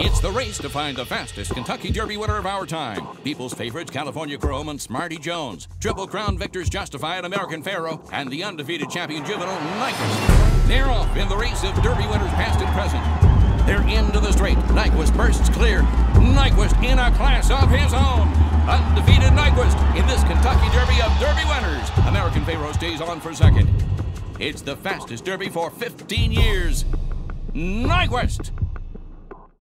It's the race to find the fastest Kentucky Derby winner of our time. People's favorites, California Chrome and Smarty Jones. Triple Crown victors Justified, American Pharaoh, and the undefeated champion juvenile, Nyquist. They're off in the race of Derby winners past and present. They're into the straight. Nyquist bursts clear. Nyquist in a class of his own. Undefeated Nyquist in this Kentucky Derby of Derby winners. American Pharaoh stays on for second. It's the fastest Derby for 15 years. Nyquist!